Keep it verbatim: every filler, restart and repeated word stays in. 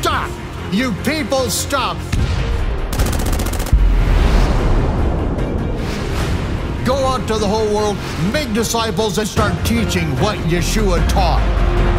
Stop! You people stop! Go out to the whole world, make disciples, and start teaching what Yeshua taught.